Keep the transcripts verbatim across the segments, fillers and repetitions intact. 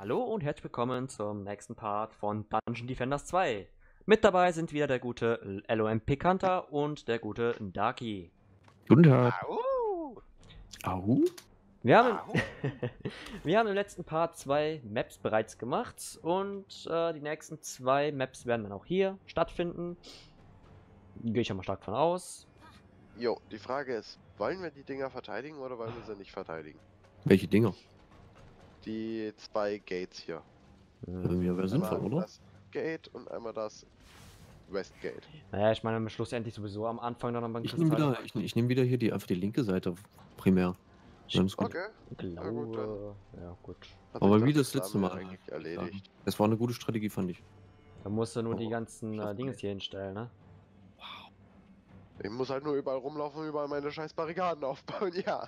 Hallo und herzlich willkommen zum nächsten Part von Dungeon Defenders zwei. Mit dabei sind wieder der gute L O M Pikanta und der gute Darky. Guten Tag. Au! Au? Wir haben, Au! wir haben im letzten Part zwei Maps bereits gemacht und äh, die nächsten zwei Maps werden dann auch hier stattfinden. Gehe ich ja mal stark von aus. Jo, die Frage ist, wollen wir die Dinger verteidigen oder wollen wir sie nicht verteidigen? Welche Dinger? Die zwei Gates hier. Ähm, ja, wäre sinnvoll, Einmal oder? das Gate und einmal das Westgate. Naja, ich meine, schlussendlich sowieso am Anfang dann nochmal ein Ich nehme Kristall. wieder, ich, ich nehm wieder hier die, einfach die linke Seite primär. Dann ist gut. Okay. Na gut, Glaube, ja gut. Hat Aber sich wie das das letzte Examen Mal. ja eigentlich erledigt. Ja, das war eine gute Strategie, fand ich. Da musst du nur die Oh, ganzen äh, schaffen Dinge wir. hier hinstellen, ne? Ich muss halt nur überall rumlaufen und überall meine scheiß Barrikaden aufbauen, ja.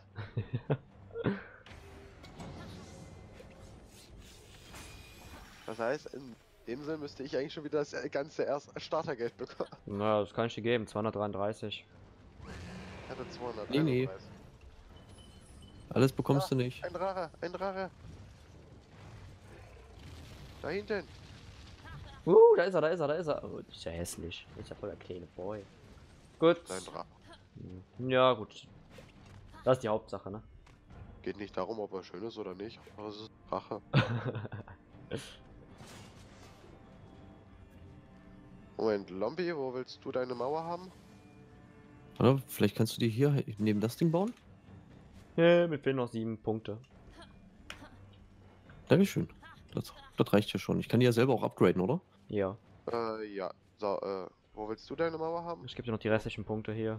Das heißt, in dem Sinne müsste ich eigentlich schon wieder das ganze erste Startergeld bekommen. Na, das kann ich dir geben, zweihundertdreiunddreißig. Ich hatte zweihunderteinunddreißig. Nee, nee. Alles bekommst du nicht. Ein Drache, ein Drache. Da hinten. Uh, da ist er, da ist er, da ist er. Oh, das ist ja hässlich. Das ist ja voll der kleine Boy. Gut. Ein Drache. Hm, Ja, gut. Das ist die Hauptsache, ne? Geht nicht darum, ob er schön ist oder nicht, aber es ist ein Drache. Moment, Lombi, wo willst du deine Mauer haben? Oder? Vielleicht kannst du dir hier neben das Ding bauen? Ja, mir fehlen noch sieben Punkte. Dankeschön. Das, das reicht ja schon. Ich kann die ja selber auch upgraden, oder? Ja. Äh, ja. So, äh, wo willst du deine Mauer haben? Ich gebe dir noch die restlichen Punkte hier.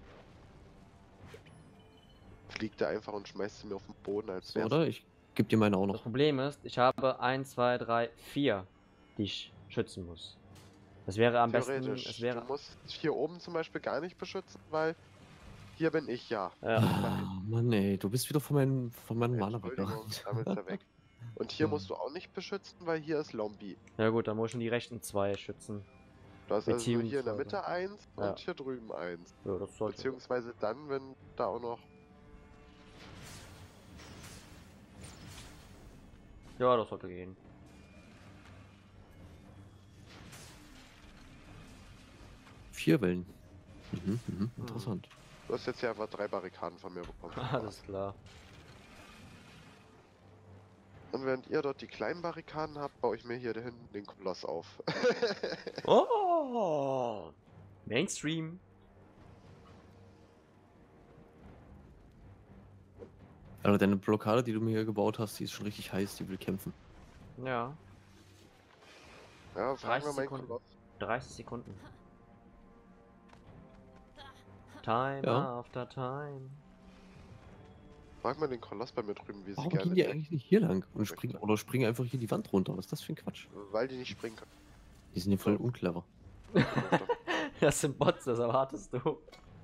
Fliegt er einfach und schmeißt sie mir auf den Boden als So, wär's. oder? Ich gebe dir meine auch Das noch. Problem ist, ich habe eins, zwei, drei, vier, die ich schützen muss. Das wäre am besten. Theoretisch. Es wäre. Du musst hier oben zum Beispiel gar nicht beschützen, weil hier bin ich ja. Ja. Ah, Mann, ey, du bist wieder von meinem, von meinem Mana Entschuldigung, weggerannt. damit ist er weg. Und hier musst du auch nicht beschützen, weil hier ist Lombi. Ja gut, dann muss ich schon die rechten zwei schützen. Du hast also nur hier in der Beziehungsweise. Mitte eins Ja. und hier drüben eins. Ja, das sollte. Beziehungsweise dann, wenn da auch noch. Ja, das sollte gehen. Vier Wellen. Mhm, mhm, interessant. Du hast jetzt hier einfach drei Barrikaden von mir bekommen. Alles klar. Und während ihr dort die kleinen Barrikaden habt, baue ich mir hier hinten den Koloss auf. Oh! Mainstream. Also deine Blockade, die du mir hier gebaut hast, die ist schon richtig heiß, die will kämpfen. Ja. Ja, fragen wir dreißig meinen Sekunden. Koloss. dreißig Sekunden. Time Ja. after time. Frag mal den Koloss bei mir drüben, wie sie Warum gerne. gehen die eigentlich nicht hier lang und möchte. springen oder springen einfach hier die Wand runter? Was ist das für ein Quatsch? Weil die nicht springen können. Die sind ja voll unclever. Das sind Bots, das erwartest du.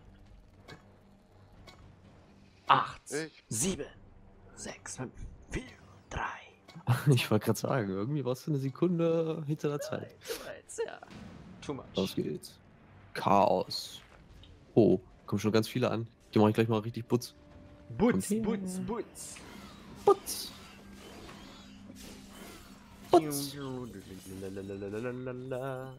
Acht, Ich. sieben, sechs, fünf, vier, drei, Ich wollte gerade sagen, irgendwie warst du eine Sekunde hinter der Zeit. eins, ja. Too much. Los geht's. Chaos. Oh, kommen schon ganz viele an. Die mache ich gleich mal richtig Putz. Butz, Kommt Butz, her. Butz. Putz. Putz. Lalalala.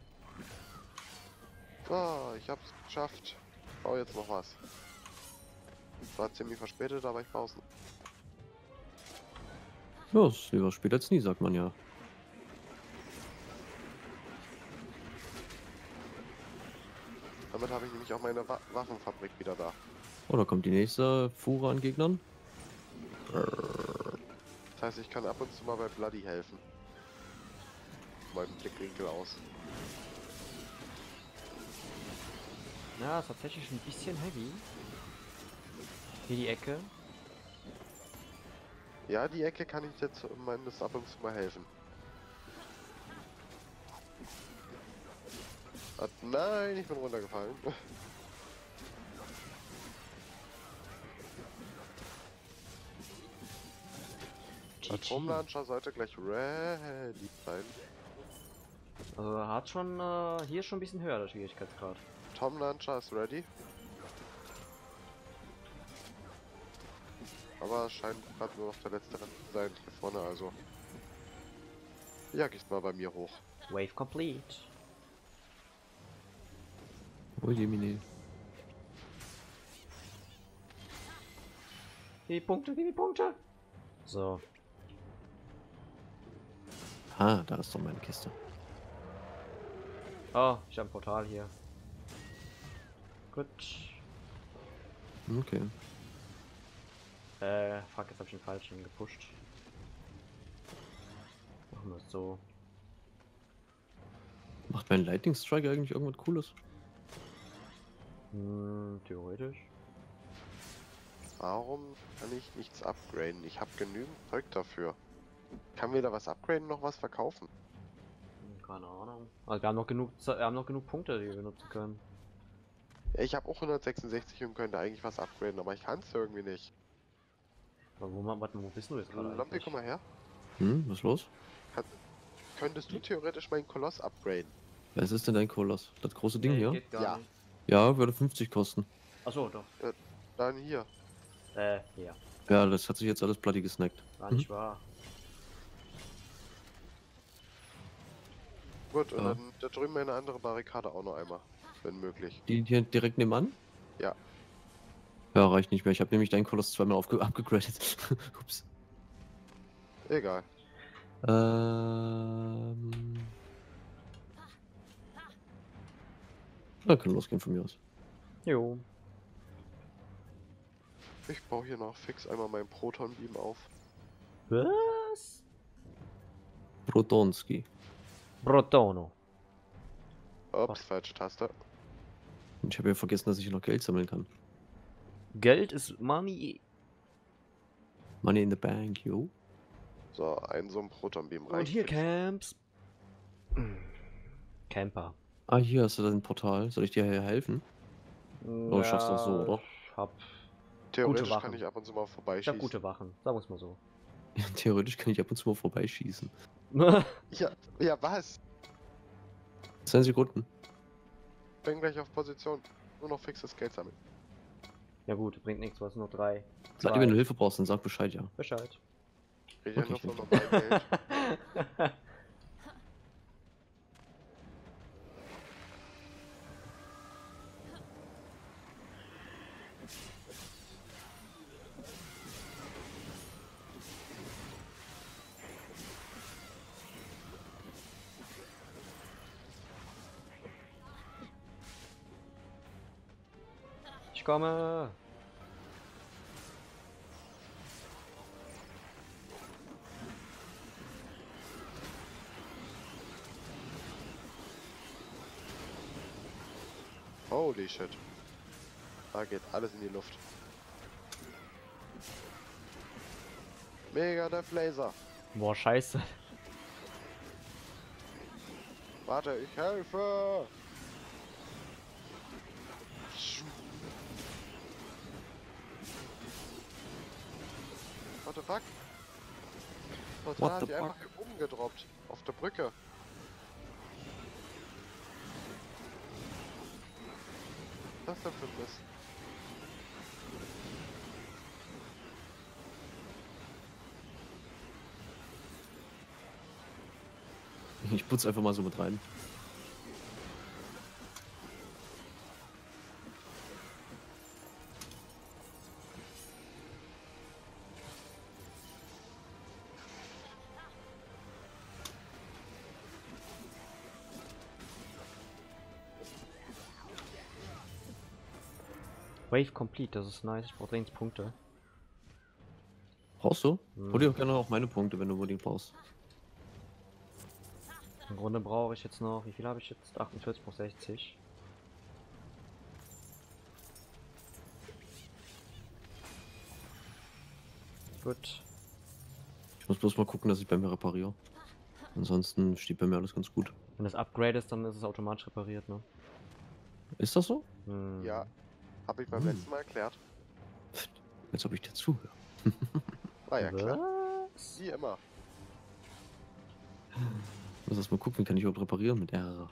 Oh, ich hab's geschafft. Ich baue jetzt noch was. War ziemlich verspätet, aber ich baue es. Ja, ist lieber spät als nie, sagt man ja. Damit habe ich nämlich auch meine Wa Waffenfabrik wieder da. Oh, da kommt die nächste Fuhre an Gegnern. Das heißt, ich kann ab und zu mal bei Bloody helfen. Meinem Blickwinkel aus. Ja, ist tatsächlich ein bisschen heavy. Hier die Ecke. Ja, die Ecke kann ich jetzt meines ab und zu mal helfen. Ah, nein, ich bin runtergefallen. Atomlauncher sollte gleich ready sein. Also hat schon, äh, hier ist schon ein bisschen höher der Schwierigkeitsgrad. Atomlauncher ist ready. Aber es scheint gerade nur noch der letzte Rest zu sein hier vorne, also. Ja, gehst mal bei mir hoch. Wave complete. Oh Jemine. Die Punkte, die Punkte. So. Ah, da ist doch meine Kiste. Oh, ich habe ein Portal hier. Gut. Okay. Äh, fuck, jetzt habe ich den falschen gepusht. Machen wir es so. Macht mein Lightning Strike eigentlich irgendwas Cooles? Hm, theoretisch. Warum kann ich nichts upgraden? Ich habe genügend Zeug dafür. Kann weder was upgraden noch was verkaufen. Hm, keine Ahnung. Also wir haben noch genug, Ze- wir haben noch genug Punkte, die wir benutzen können. Ja, ich habe auch hundertsechsundsechzig und könnte eigentlich was upgraden, aber ich kann es irgendwie nicht. Aber wo, ma- warte mal, wo bist du jetzt gerade Lampe, eigentlich? komm mal her. Hm, was ist los? Könntest du theoretisch meinen Koloss upgraden? Was ist denn dein Koloss? Das große Ding Nee, hier? geht gar Ja. nicht. Ja, würde fünfzig kosten. Achso, doch. Dann hier. Äh, ja. Ja, das hat sich jetzt alles bloody gesnackt. War Mhm. nicht wahr. Gut, und Ja. dann da drüben eine andere Barrikade auch noch einmal, wenn möglich. Die hier direkt nebenan? Ja. Ja, reicht nicht mehr. Ich habe nämlich deinen Koloss zweimal aufge abgegradet. Ups. Egal. Ähm. Na, können losgehen von mir aus. Jo. Ich baue hier noch fix einmal meinen Proton-Beam auf. Was? Protonski. Protono. Ups, Was? falsche Taste. Und ich habe ja vergessen, dass ich hier noch Geld sammeln kann. Geld ist Money. Money in the bank, yo. So, ein so ein Proton-Beam Und reicht. hier fix. Camps. Camper. Ah, hier hast du dein Portal. Soll ich dir hier helfen? Oh, schaffst du das so, oder? Ich hab, Theoretisch Wachen. kann ich ab und zu mal ich hab vorbeischießen. gute Wachen. Sagen wir's mal so. Ja, theoretisch kann ich ab und zu mal vorbeischießen. Ja, ja, was? Zehn Sekunden. Bin gleich auf Position. Nur noch fixes Geld sammeln. Ja gut, bringt nichts, was nur drei. Sag dir, wenn du Hilfe brauchst, dann sag Bescheid, ja. Bescheid. Rede ja Okay, nur von ich normalem Geld. Ich komme. Holy shit. Da geht alles in die Luft. Mega Death Laser. Boah, scheiße. Warte, ich helfe. What the fuck? Total What hat the die einfach hier oben gedroppt. Auf der Brücke. Was ist das denn für ein Mist? Ich putze einfach mal so mit rein. Wave complete, das ist nice. Ich brauche dringend Punkte. Brauchst du? Hm. Hol dir auch gerne auch meine Punkte, wenn du unbedingt brauchst. Im Grunde brauche ich jetzt noch, wie viel habe ich jetzt? achtundvierzig plus sechzig. Gut. Ich muss bloß mal gucken, dass ich bei mir repariere. Ansonsten steht bei mir alles ganz gut. Wenn das Upgrade ist, dann ist es automatisch repariert, ne? Ist das so? Hm. Ja, habe ich beim Hm. letzten Mal erklärt. Jetzt ob ich dir zuhöre. War ja klar. Was? Wie immer. Ich muss erst mal gucken, kann ich überhaupt reparieren mit R.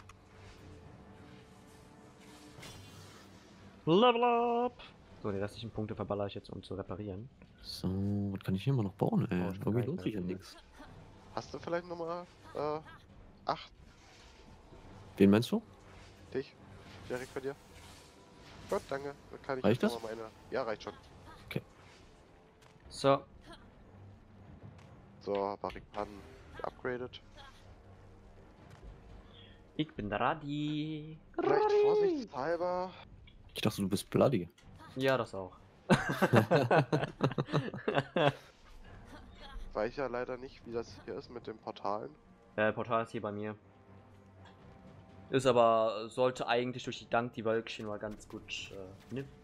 Level up! So, die restlichen Punkte verballere ich jetzt, um zu reparieren. So, was kann ich hier immer noch bauen, ey? Oh, ich bin Irgendwie gar lohnt nicht sich ja mehr nichts. Hast du vielleicht nochmal äh, acht? Wen meinst du? Dich? Direkt bei dir? Gut, danke. Dann kann ich Reicht jetzt das? noch mal meine. Ja, reicht schon. So. So, Barrikaden upgraded. Ich bin Radi. Vielleicht Radi. vorsichtshalber. Ich dachte, du bist bloody. Ja, das auch. Weiß ich ja leider nicht, wie das hier ist mit den Portalen. äh, Portal ist hier bei mir. Ist aber, sollte eigentlich durch die Dank die Wölkchen mal ganz gut, äh, ne?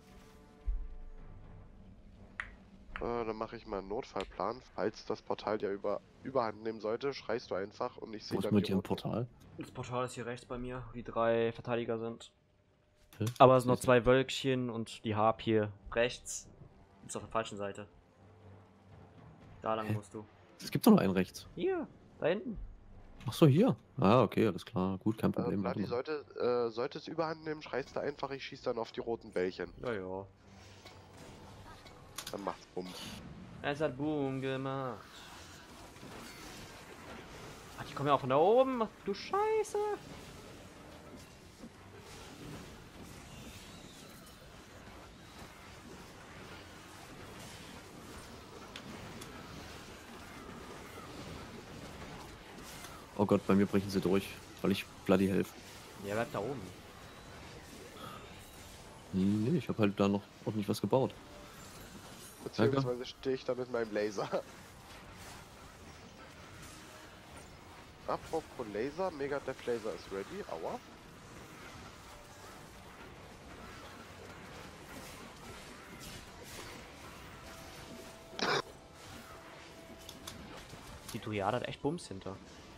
Äh, dann mache ich mal einen Notfallplan. Falls das Portal dir über Überhand nehmen sollte, schreist du einfach und ich Wo sehe ist dann mit die dir ein roten. Portal? Das Portal ist hier rechts bei mir, wie drei Verteidiger sind. Hä? Aber es sind noch Siehst du? zwei Wölkchen und die Harpie rechts. Ist auf der falschen Seite. Da lang Hä? musst du. Es gibt doch noch einen rechts. Hier, da hinten. Ach so, hier. Ah, okay, alles klar. Gut, kein Äh, Problem. Bloody warte mal. sollte, äh, sollte es Überhand nehmen, schreist du einfach, ich schieße dann auf die roten Bällchen. Ja, ja. Dann macht's Bumm. Es hat Boom gemacht. Ach, die kommen ja auch von da oben. Ach, du Scheiße. Oh Gott, bei mir brechen sie durch, weil ich bloody helfe. Der bleibt da oben. Nee, ich habe halt da noch ordentlich was gebaut. Beziehungsweise stehe ich da mit meinem Laser. Apropos Laser, Mega Death Laser ist ready. Aua. Die Dryade hat echt Bums hinter.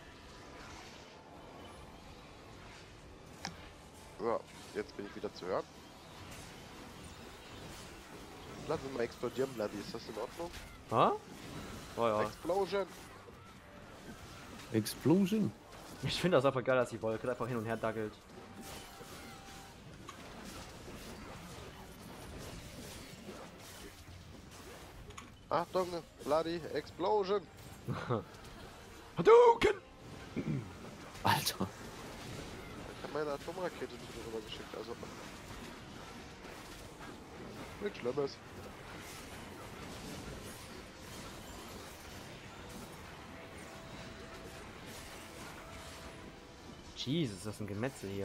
Ja, jetzt bin ich wieder zu hören. Lass uns mal explodieren, Bloody. Ist das in Ordnung? Ha? Oh ja. Explosion! Explosion. Ich finde das einfach geil, dass die Wolke einfach hin und her daggelt. Achtung, Bloody, Explosion! Hadouken! Alter. Ich habe meine Atomrakete zu dir rüber geschickt, also. Nichts Schlimmes. Jesus, ist das ein Gemetzel hier.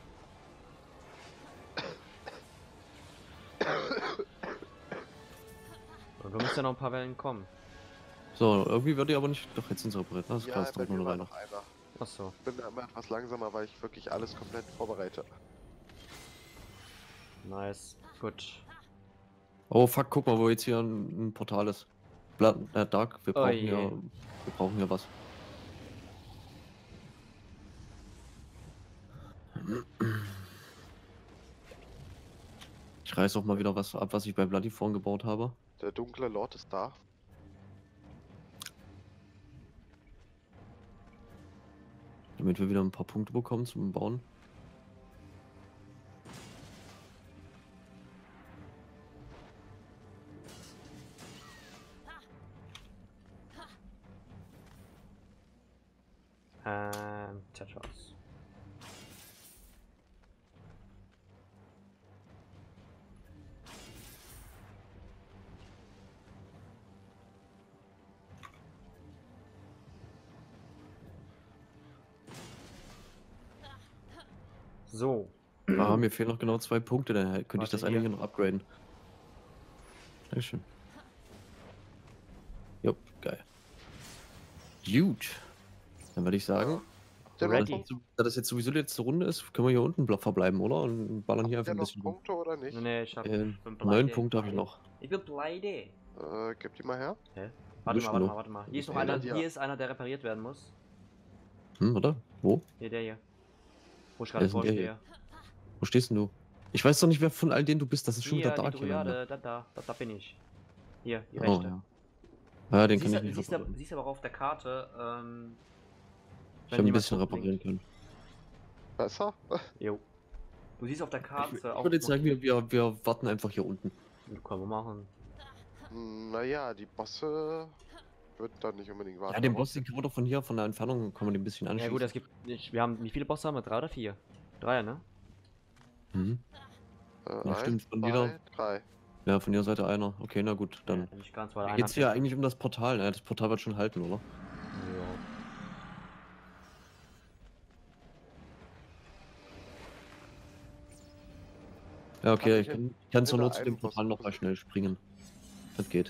Und wir müssen ja noch ein paar Wellen kommen. So, irgendwie wird die aber nicht. Doch, jetzt sind sie repariert. Das ist klar, Ja, es bei dauert mir nur war eine noch Weile. einer. Achso. Ich bin da immer etwas langsamer, weil ich wirklich alles komplett vorbereite. Nice. Gut. Oh fuck, guck mal, wo jetzt hier ein, ein Portal ist. Blood, äh, Dark, wir Oh brauchen je. ja. Wir brauchen ja was. Ich reiß auch mal wieder was ab, was ich bei Bloody vorhin gebaut habe. Der dunkle Lord ist da. Damit wir wieder ein paar Punkte bekommen zum Bauen. Ähm, Tetris. So. Ah, mir fehlen noch genau zwei Punkte, dann könnte ich Warte, das eine hier. hier noch upgraden. Dankeschön. Jo, geil. Gut. Dann würde ich sagen, Der Ready. noch, Punkt, da das jetzt sowieso die letzte Runde ist, können wir hier unten bla- verbleiben, oder? Und ballern hier habt einfach ihr ein noch bisschen. rum. Punkte oder nicht? Nee, nee, ich hab. Äh, ich bin neun pleite. Punkte habe ich noch. Ich bin pleite. Äh, gib die mal her. Hä? Warte Nicht mal, warte nur. mal, warte mal. Hier ist noch Ja, einer, ja. hier ist einer, der repariert werden muss. Hm, oder? Wo? Hier, der hier. Wo ich Wer gerade ist denn der hier? vorstehe. Wo stehst denn du? Ich weiß doch nicht, wer von all denen du bist. Das ist schon Hier, wieder die Dark hier. Dryade, da, da, da, da bin ich. Hier, die Oh, rechte. ja. Ja, den siehst, kann ich du- nicht siehst, aber, reparieren. siehst aber auch auf der Karte, ähm... Ich wenn habe ein jemand bisschen rumfliegt. reparieren können. Besser? Jo. Du siehst auf der Ich, Karte ich auch... würde jetzt sagen, wir, wir, wir warten einfach hier unten. Können wir machen. Hm, naja, die Bosse würde dann nicht unbedingt warten. Ja, den aber- Boss, den kann man doch von hier, von der Entfernung, kann man den ein bisschen Ja anschießen. gut, es gibt. Ich, wir haben. Wie viele Bosse haben wir? Drei oder vier? Drei, ne? Mhm. Äh, Ja, eins, stimmt, von zwei, jeder- drei. Ja, von ihrer Seite einer. Okay, na gut, Ja, dann. nicht ganz, weil Mir einer geht's hat hier ja- eigentlich um das Portal, ne? Das Portal wird schon halten, oder? Ja. Ja, okay, Kann ich ich kann, ich kann zur hinter Not zu dem einem Boss Portal noch mal suchen? schnell springen. Das geht.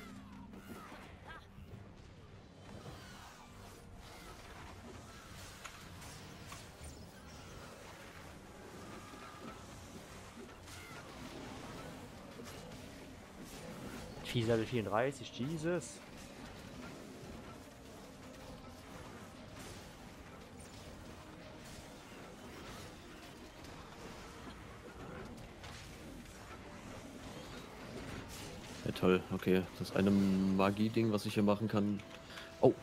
Fies Level vierunddreißig, Jesus. Ja, toll, okay. Das eine Magie-Ding, was ich hier machen kann. Oh.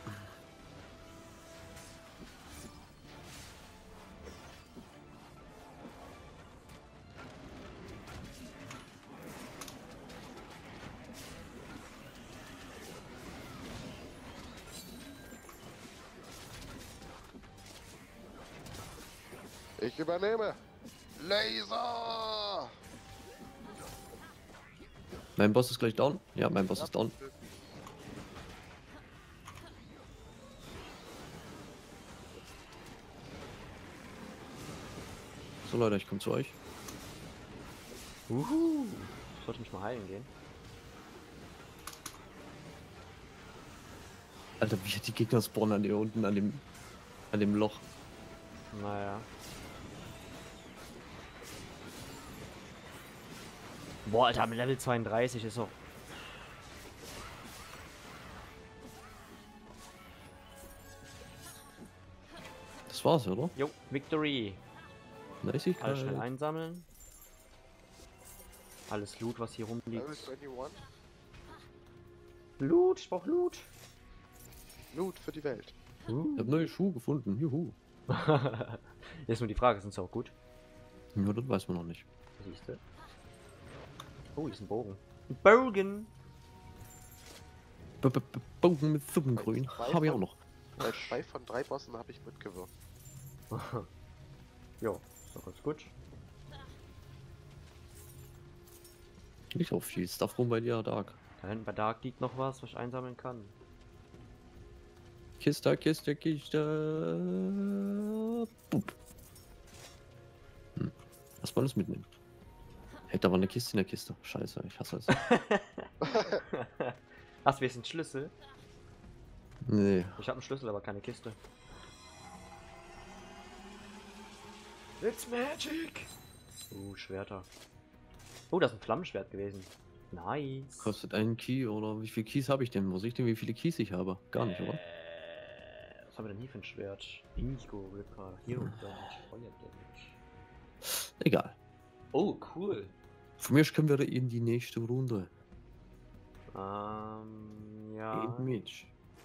Ich übernehme. Laser! Mein Boss ist gleich down. Ja, mein Boss ist down. So Leute, ich komme zu euch. Uhu. Ich sollte mich mal heilen gehen. Alter, wie die Gegner spawnen an hier unten an dem an dem Loch. Naja. Boah, Alter, mit Level zweiunddreißig ist auch. Das war's, oder? Jo, Victory. Nice, Alles schnell einsammeln. Alles Loot, was hier rumliegt. Level einundzwanzig. Loot, ich brauch Loot. Loot für die Welt. Ich hab neue Schuhe gefunden. Juhu. Jetzt nur die Frage, sind sie auch gut? Ja, das weiß man noch nicht. Siehst du? Oh, hier ist ein Bogen. Ein Bogen! B -b -b Bogen mit Suppengrün. Zwei Habe ich auch von- noch. Bei zwei von drei Bossen habe ich mitgewirkt. Jo, ist doch ganz gut. Nicht auf viel Stuff rum bei dir, Dark. Da hinten bei Dark liegt noch was, was ich einsammeln kann. Kiste, Kiste, Kiste. Bup. Hm. Was wollen wir mitnehmen? Hey, da war eine Kiste in der Kiste. Scheiße, ich hasse es. Hast du jetzt einen Schlüssel? Nee. Ich habe einen Schlüssel, aber keine Kiste. It's magic! Uh, Schwerter. Oh, das ist ein Flammenschwert gewesen. Nice. Kostet einen Key oder wie viele Keys habe ich denn? Wo sehe ich denn, wie viele Keys ich habe? Gar nicht, oder? Äh, was haben wir denn hier für ein Schwert? Indigo Ripper, Hero Damage, Feuer Damage. Egal. Oh, cool. Von mir aus können wir in die nächste Runde. Ähm, ja. In Mitch.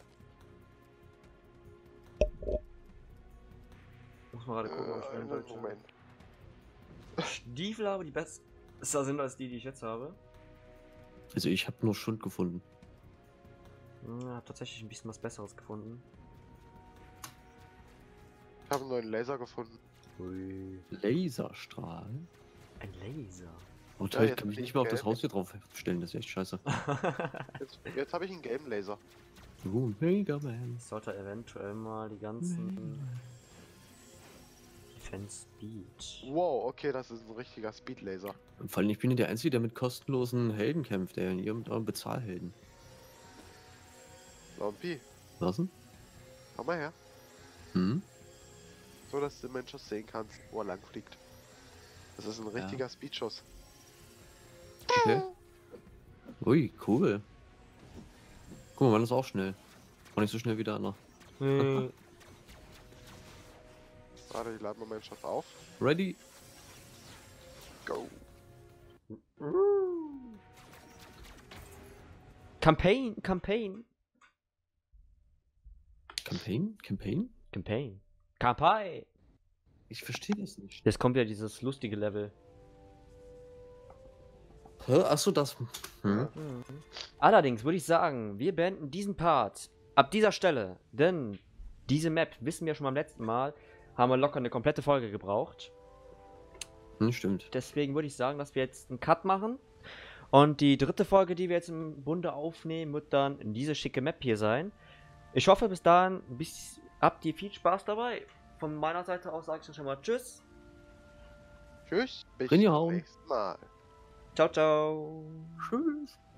Muss man gerade gucken, ob ich Äh, einen einen deutschen Moment. Stiefel habe, die besser sind als die, die ich jetzt habe. Also ich habe nur Schund gefunden. Ja, tatsächlich ein bisschen was Besseres gefunden. Ich habe einen neuen Laser gefunden. Ui. Laserstrahl. Ein Laser. Oh Ja, toll, ich jetzt kann mich bin nicht ich mehr auf das gelb. Haus hier drauf stellen, das ist echt scheiße. Jetzt, jetzt habe ich einen gelben Laser. Uh, Mega Man. Ich sollte eventuell mal die ganzen Defense Speed. Wow, okay, das ist ein richtiger Speed-Laser. Und vor allem, ich bin ja der Einzige, der mit kostenlosen Helden kämpft, der in irgendeinem Bezahlhelden. Lompi, Was denn? komm mal her. Hm? So, dass du den Menschen sehen kannst, wo er lang fliegt. Das ist ein richtiger Speedschuss. Okay. Ui, cool. Guck mal, man ist auch schnell. Und nicht so schnell wie der andere. Hm. Warte, ich lade mal meinen Schaff auf. Ready? Go. Campaign, Campaign. Campaign? Campaign? Campaign. Kampai. Ich verstehe das nicht. Jetzt kommt ja dieses lustige Level. Hä? Achso, das. Hm. Mhm. Allerdings würde ich sagen, wir beenden diesen Part ab dieser Stelle, denn diese Map, wissen wir schon beim letzten Mal, haben wir locker eine komplette Folge gebraucht. Hm, stimmt. Deswegen würde ich sagen, dass wir jetzt einen Cut machen. Und die dritte Folge, die wir jetzt im Bunde aufnehmen, wird dann in diese schicke Map hier sein. Ich hoffe, bis dahin bis, habt ihr viel Spaß dabei. Von meiner Seite aus sage ich dann schon mal Tschüss. Tschüss, bis Rinja zum hauen. nächsten Mal. Ciao, ciao. Tschüss.